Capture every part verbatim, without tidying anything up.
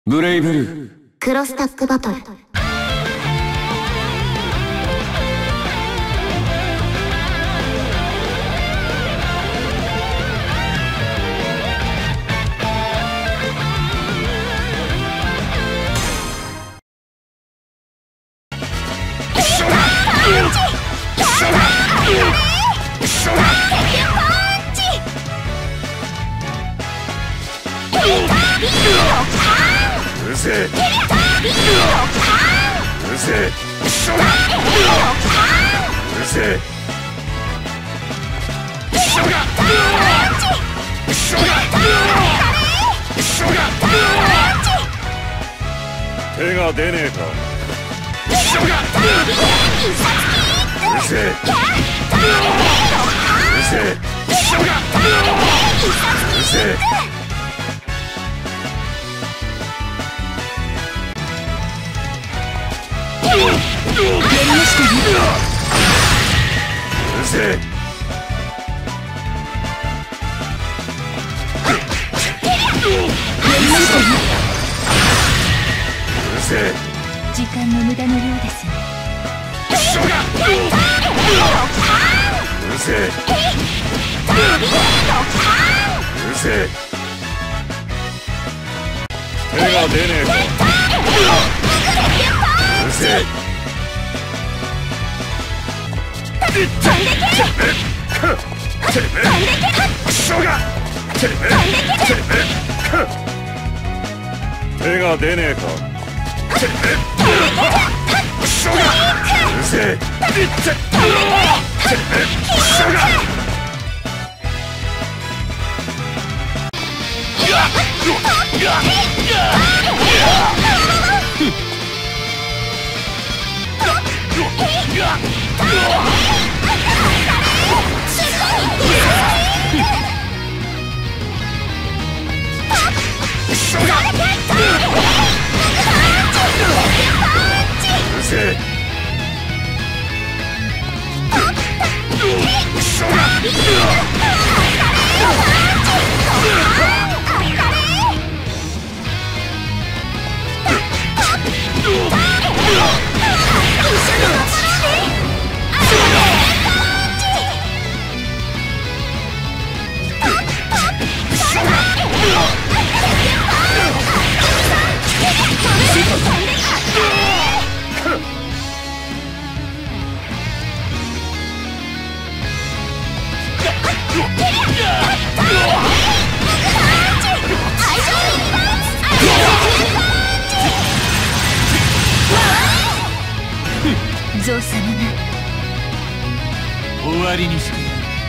ブレイブルークロスタックバトル。 うるせえうるせえうるせえ手が出ねえか。うるせえうるせえうるせえやりましたよ。うるせえやりましたよ。うるせえ時間の無駄のようですね。 うるせえうるせえ手が出ねえか。うるせえてめえてめえクソがてめえてめえ手が出ねえか。てめえクソがうるせえてめえクソがゾウ様が終わりにして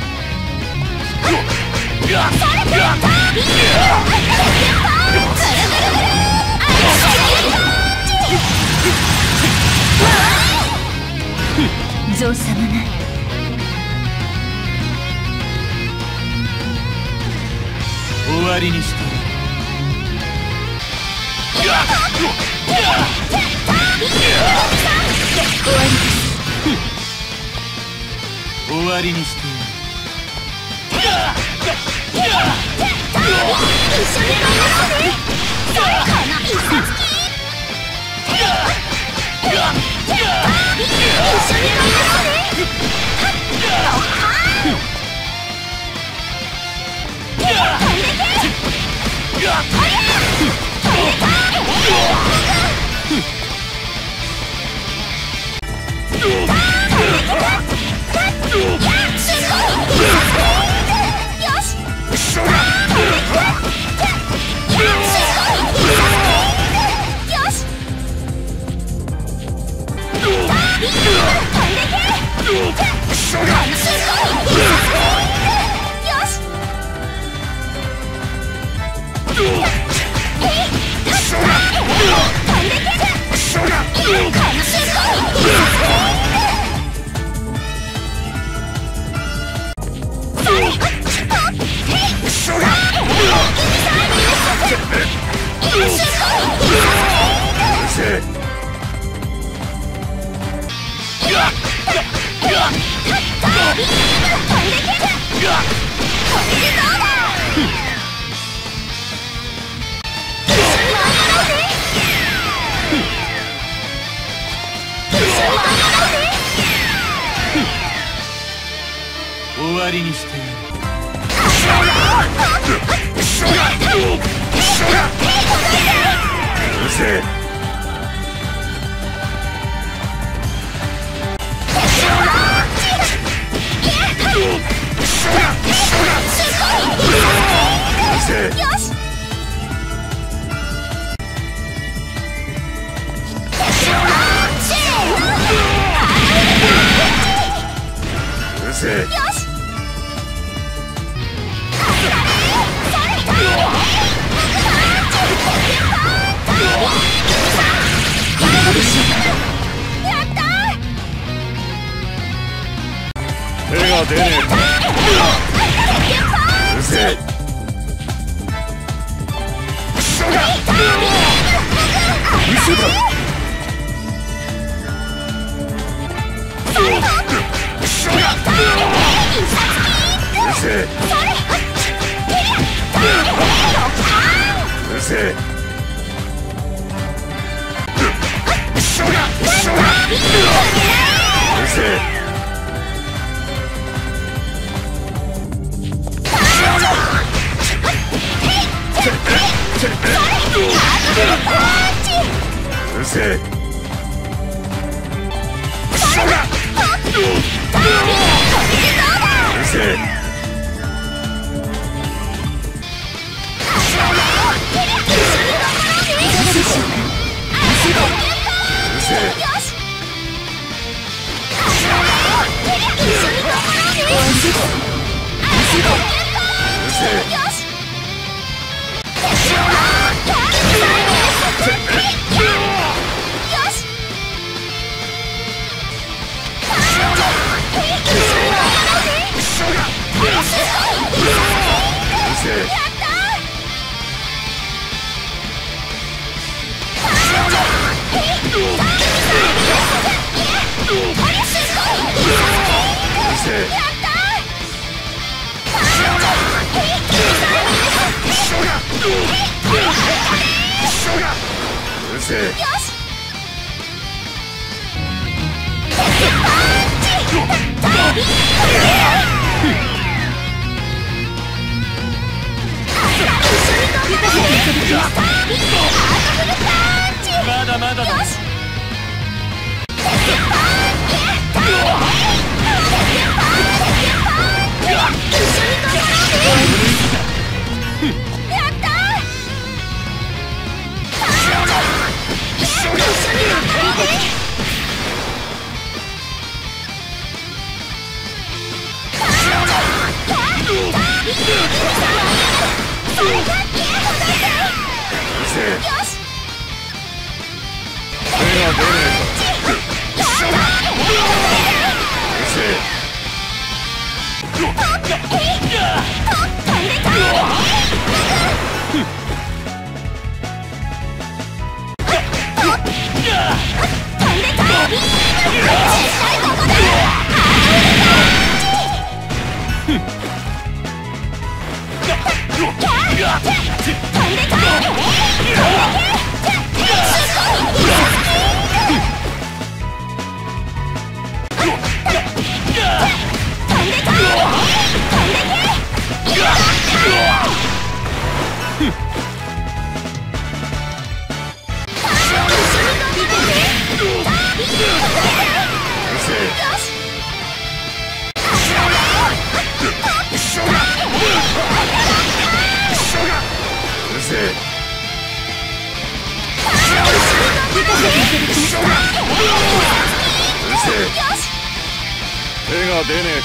ゾウ様が終わりにして終わりにしてうわりにしてやる。 うるせえ。うるせえ。手が出ねえか。うるせえ。嘘だ。うるせえ。うるせえ。嘘だ。嘘だ。うるせえ。うるせえ。嘘だ。うるせえ。 まだまだだ。手が出ねえか。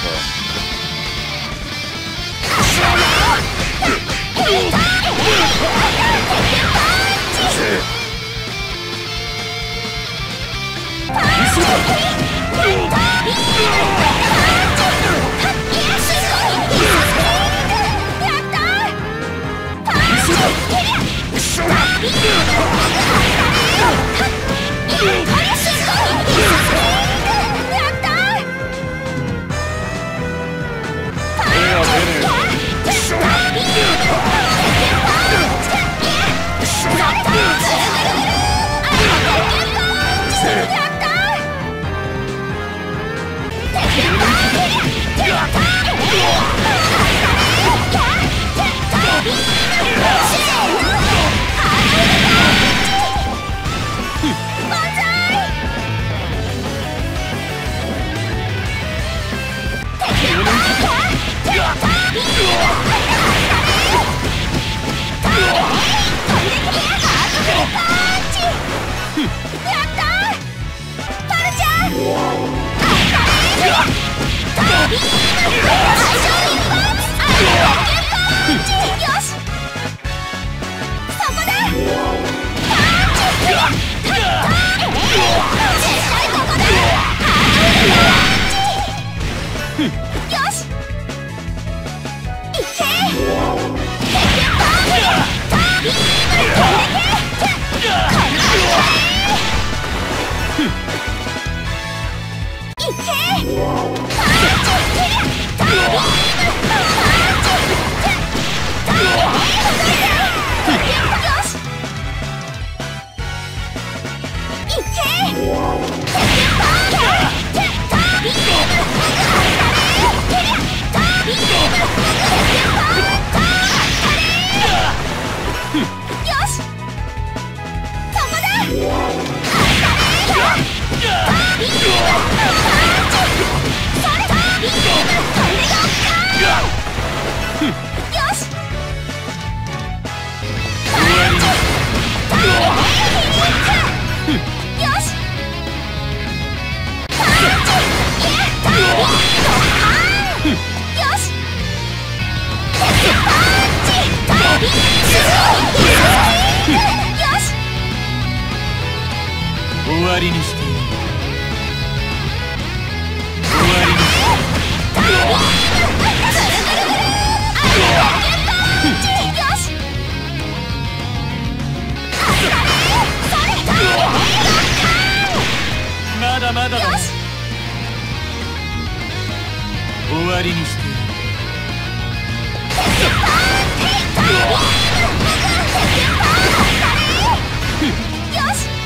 うったーパルちゃんビーム最初一発アイアンパンチよしそこだパンチ絶対ここだよしいけビーム飛んでけいけパンチタビームパンチタビームよしいけパンチタビームタビームよしそこだビームパンチそれビーム飛んでこっかよしパンチタビームよしパンチタビームよしパンチタビームよし終わりにしている。終わりにしている。 タビームぐるぐるぐるアイアンパンチよしあっさりそれタビームまだまだだ。 よし終わりにしている。 パンチタビームよし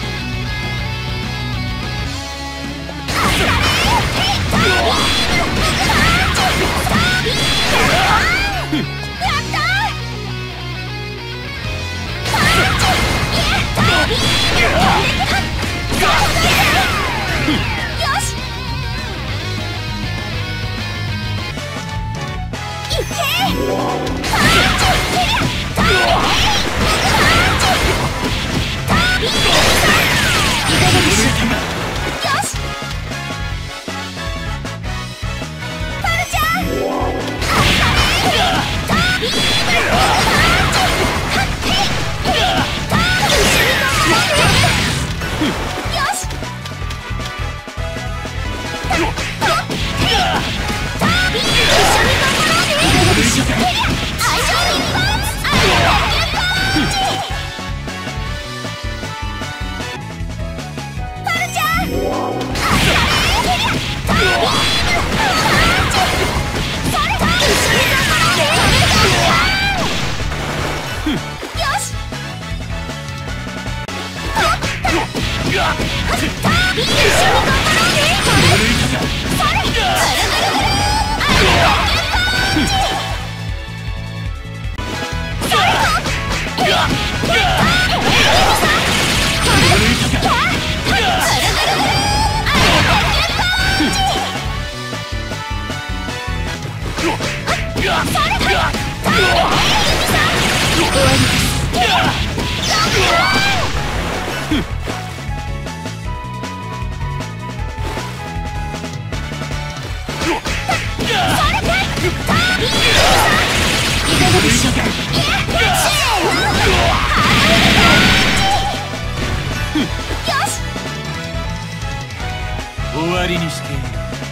終わりにしている。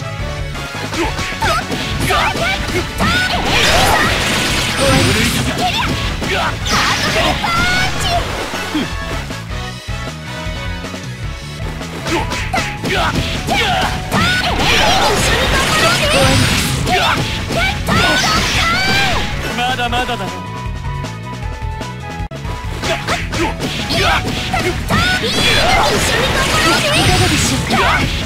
まだまだだ。 いかがでしょうか。